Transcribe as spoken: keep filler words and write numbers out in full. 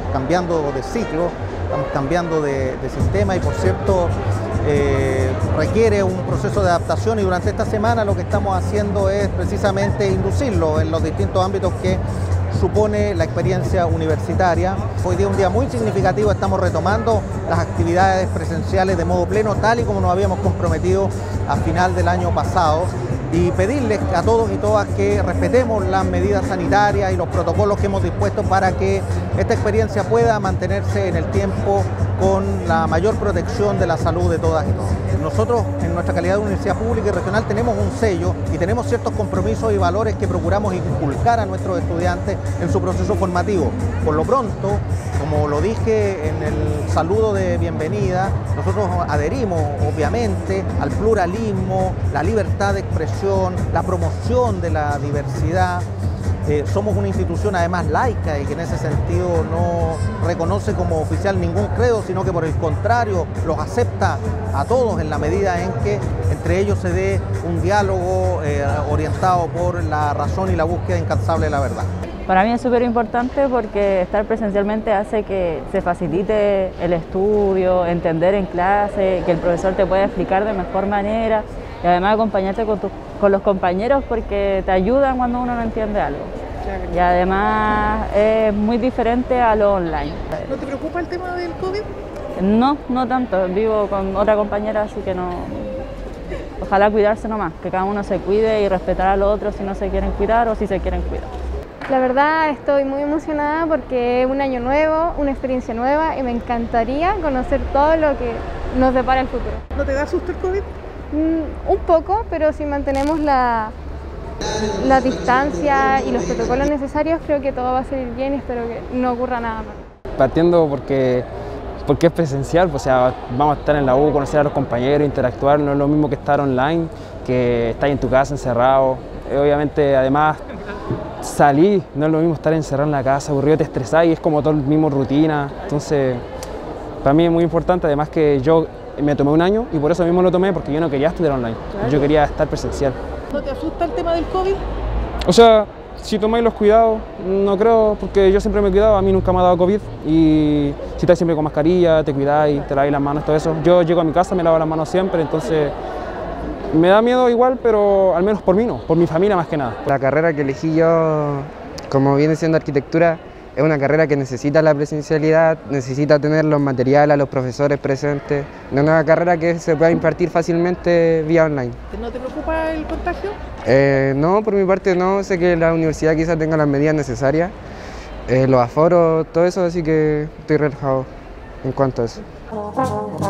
cambiando de ciclo, estamos cambiando de, de sistema y por cierto eh, requiere un proceso de adaptación y durante esta semana lo que estamos haciendo es precisamente inducirlo en los distintos ámbitos que supone la experiencia universitaria. Hoy día es un día muy significativo, estamos retomando las actividades presenciales de modo pleno, tal y como nos habíamos comprometido a final del año pasado, y pedirles a todos y todas que respetemos las medidas sanitarias y los protocolos que hemos dispuesto para que esta experiencia pueda mantenerse en el tiempo con la mayor protección de la salud de todas y todos. Nosotros, en nuestra calidad de universidad pública y regional, tenemos un sello y tenemos ciertos compromisos y valores que procuramos inculcar a nuestros estudiantes en su proceso formativo. Por lo pronto, como lo dije en el saludo de bienvenida, nosotros adherimos obviamente al pluralismo, la libertad de expresión, la promoción de la diversidad. Eh, somos una institución además laica y que en ese sentido no reconoce como oficial ningún credo, sino que por el contrario los acepta a todos en la medida en que entre ellos se dé un diálogo eh, orientado por la razón y la búsqueda incansable de la verdad. Para mí es súper importante porque estar presencialmente hace que se facilite el estudio, entender en clase, que el profesor te pueda explicar de mejor manera y además acompañarte con, tu, con los compañeros porque te ayudan cuando uno no entiende algo. Y además es muy diferente a lo online. ¿No te preocupa el tema del COVID? No, no tanto. Vivo con otra compañera, así que no. Ojalá cuidarse nomás, que cada uno se cuide y respetar a los otros si no se quieren cuidar o si se quieren cuidar. La verdad estoy muy emocionada porque es un año nuevo, una experiencia nueva y me encantaría conocer todo lo que nos depara el futuro. ¿No te da susto el COVID? Mm, un poco, pero si mantenemos la, la distancia y los protocolos necesarios creo que todo va a salir bien y espero que no ocurra nada más. Partiendo porque, porque es presencial, pues, o sea, vamos a estar en la U, conocer a los compañeros, interactuar, no es lo mismo que estar online, que estar en tu casa encerrado. Obviamente, además, salir, no es lo mismo estar encerrado en la casa, aburrido, te estresás y es como todo el mismo rutina. Entonces, para mí es muy importante, además que yo me tomé un año y por eso mismo lo tomé, porque yo no quería estudiar online, claro. Yo quería estar presencial. ¿No te asusta el tema del COVID? O sea, si tomáis los cuidados, no creo, porque yo siempre me he cuidado, a mí nunca me ha dado COVID y si estás siempre con mascarilla, te cuidáis, te laváis las manos, todo eso. Yo llego a mi casa, me lavo las manos siempre, entonces me da miedo igual, pero al menos por mí no, por mi familia más que nada. La carrera que elegí yo, como viene siendo arquitectura, es una carrera que necesita la presencialidad, necesita tener los materiales, a los profesores presentes. No es una carrera que se pueda impartir fácilmente vía online. ¿No te preocupa el contagio? Eh, no, por mi parte no, sé que la universidad quizás tenga las medidas necesarias, eh, los aforos, todo eso, así que estoy relajado en cuanto a eso.